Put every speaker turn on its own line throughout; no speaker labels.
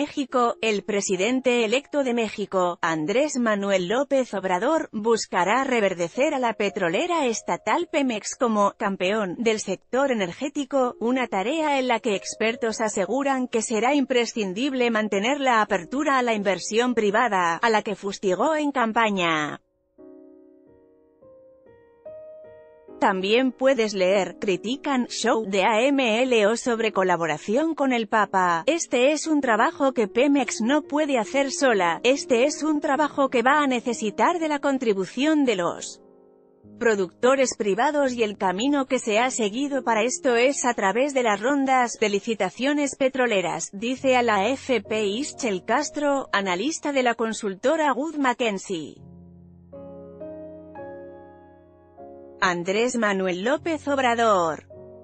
México, el presidente electo de México, Andrés Manuel López Obrador, buscará reverdecer a la petrolera estatal Pemex como «campeón» del sector energético, una tarea en la que expertos aseguran que será imprescindible mantener la apertura a la inversión privada, a la que fustigó en campaña. También puedes leer, critican, show de AMLO sobre colaboración con el Papa. Este es un trabajo que Pemex no puede hacer sola, este es un trabajo que va a necesitar de la contribución de los productores privados y el camino que se ha seguido para esto es a través de las rondas de licitaciones petroleras, dice a la AFP Ischel Castro, analista de la consultora Wood Mackenzie. Andrés Manuel López Obrador.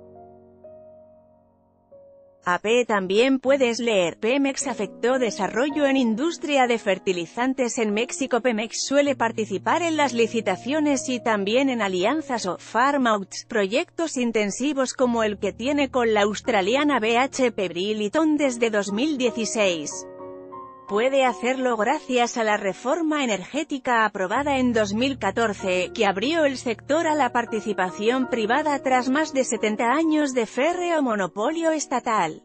AP también puedes leer, Pemex afectó desarrollo en industria de fertilizantes en México. Pemex suele participar en las licitaciones y también en alianzas o farm-outs, proyectos intensivos como el que tiene con la australiana BHP Billiton desde 2016. Puede hacerlo gracias a la reforma energética aprobada en 2014, que abrió el sector a la participación privada tras más de 70 años de férreo monopolio estatal.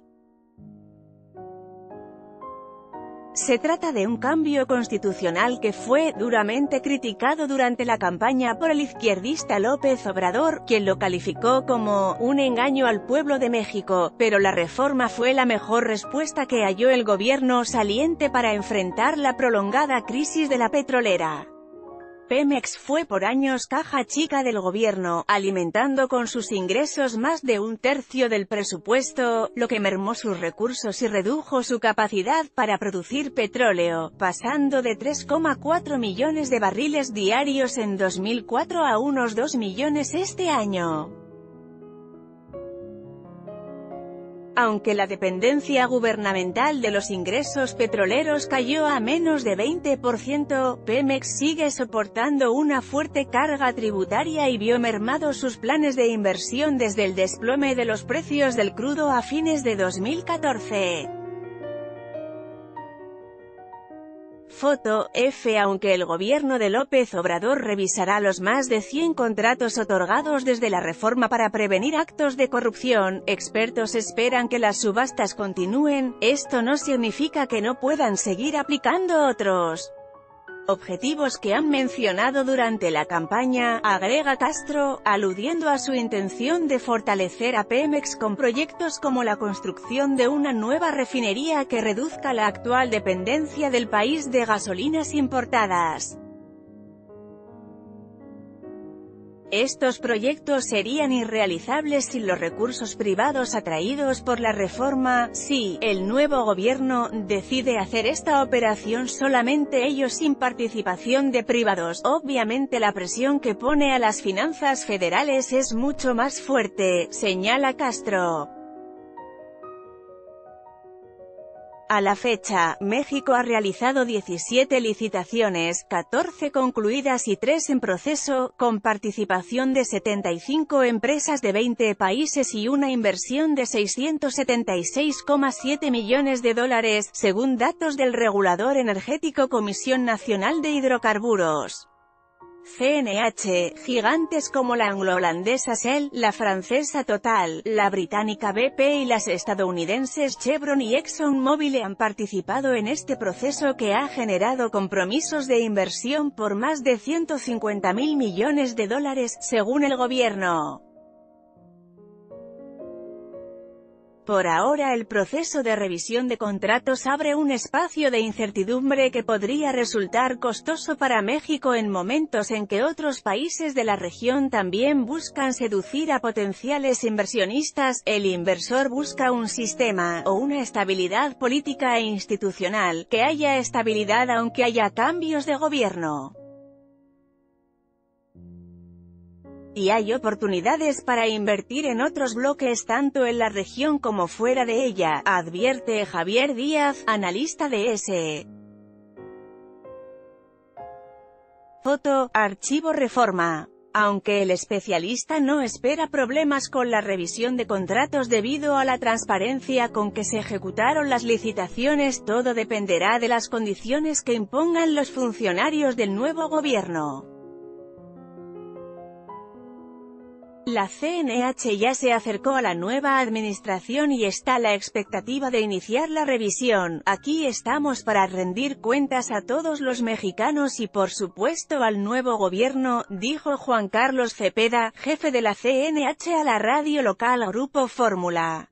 Se trata de un cambio constitucional que fue duramente criticado durante la campaña por el izquierdista López Obrador, quien lo calificó como un engaño al pueblo de México, pero la reforma fue la mejor respuesta que halló el gobierno saliente para enfrentar la prolongada crisis de la petrolera. Pemex fue por años caja chica del gobierno, alimentando con sus ingresos más de un tercio del presupuesto, lo que mermó sus recursos y redujo su capacidad para producir petróleo, pasando de 3,4 millones de barriles diarios en 2004 a unos 2 millones este año. Aunque la dependencia gubernamental de los ingresos petroleros cayó a menos de 20%, Pemex sigue soportando una fuerte carga tributaria y vio mermados sus planes de inversión desde el desplome de los precios del crudo a fines de 2014. Foto, F. Aunque el gobierno de López Obrador revisará los más de 100 contratos otorgados desde la reforma para prevenir actos de corrupción, expertos esperan que las subastas continúen. Esto no significa que no puedan seguir aplicando otros objetivos que han mencionado durante la campaña, agrega Castro, aludiendo a su intención de fortalecer a Pemex con proyectos como la construcción de una nueva refinería que reduzca la actual dependencia del país de gasolinas importadas. Estos proyectos serían irrealizables sin los recursos privados atraídos por la reforma. Si el nuevo gobierno decide hacer esta operación solamente ellos sin participación de privados, obviamente la presión que pone a las finanzas federales es mucho más fuerte, señala Castro. A la fecha, México ha realizado 17 licitaciones, 14 concluidas y 3 en proceso, con participación de 75 empresas de 20 países y una inversión de $676,7 millones, según datos del regulador energético Comisión Nacional de Hidrocarburos. CNH, gigantes como la anglo-holandesa Shell, la francesa Total, la británica BP y las estadounidenses Chevron y ExxonMobil han participado en este proceso que ha generado compromisos de inversión por más de $150.000 millones, según el gobierno. Por ahora el proceso de revisión de contratos abre un espacio de incertidumbre que podría resultar costoso para México en momentos en que otros países de la región también buscan seducir a potenciales inversionistas. El inversor busca un sistema, o una estabilidad política e institucional, que haya estabilidad aunque haya cambios de gobierno. Y hay oportunidades para invertir en otros bloques tanto en la región como fuera de ella, advierte Javier Díaz, analista de S. Foto, Archivo Reforma. Aunque el especialista no espera problemas con la revisión de contratos debido a la transparencia con que se ejecutaron las licitaciones, todo dependerá de las condiciones que impongan los funcionarios del nuevo gobierno. La CNH ya se acercó a la nueva administración y está a la expectativa de iniciar la revisión. Aquí estamos para rendir cuentas a todos los mexicanos y por supuesto al nuevo gobierno, dijo Juan Carlos Cepeda, jefe de la CNH a la radio local Grupo Fórmula.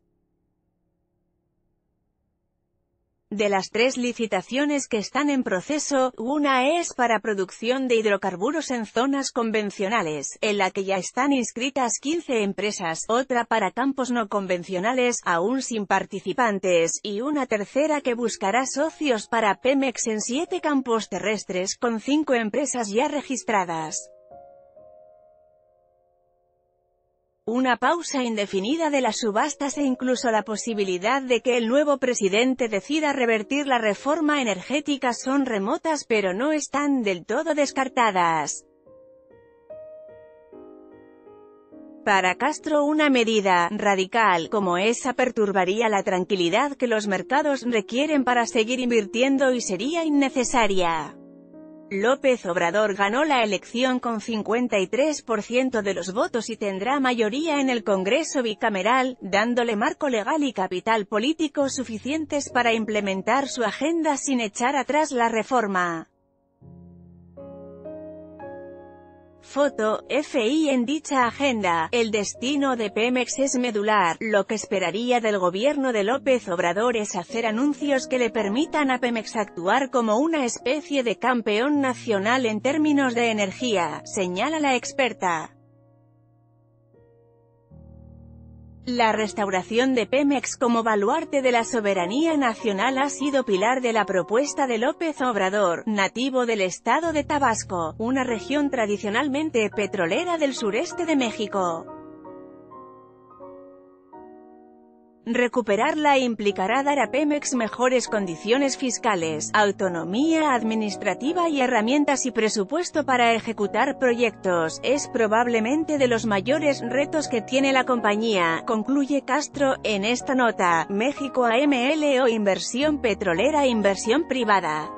De las 3 licitaciones que están en proceso, una es para producción de hidrocarburos en zonas convencionales, en la que ya están inscritas 15 empresas, otra para campos no convencionales, aún sin participantes, y una tercera que buscará socios para Pemex en 7 campos terrestres con 5 empresas ya registradas. Una pausa indefinida de las subastas e incluso la posibilidad de que el nuevo presidente decida revertir la reforma energética son remotas pero no están del todo descartadas. Para Castro una medida radical como esa perturbaría la tranquilidad que los mercados requieren para seguir invirtiendo y sería innecesaria. López Obrador ganó la elección con 53% de los votos y tendrá mayoría en el Congreso bicameral, dándole marco legal y capital político suficientes para implementar su agenda sin echar atrás la reforma. Foto, FI en dicha agenda, el destino de Pemex es medular. Lo que esperaría del gobierno de López Obrador es hacer anuncios que le permitan a Pemex actuar como una especie de campeón nacional en términos de energía, señala la experta. La restauración de Pemex como baluarte de la soberanía nacional ha sido pilar de la propuesta de López Obrador, nativo del estado de Tabasco, una región tradicionalmente petrolera del sureste de México. Recuperarla implicará dar a Pemex mejores condiciones fiscales, autonomía administrativa y herramientas y presupuesto para ejecutar proyectos. Es probablemente de los mayores retos que tiene la compañía, concluye Castro, en esta nota. México AML o inversión petrolera, inversión privada.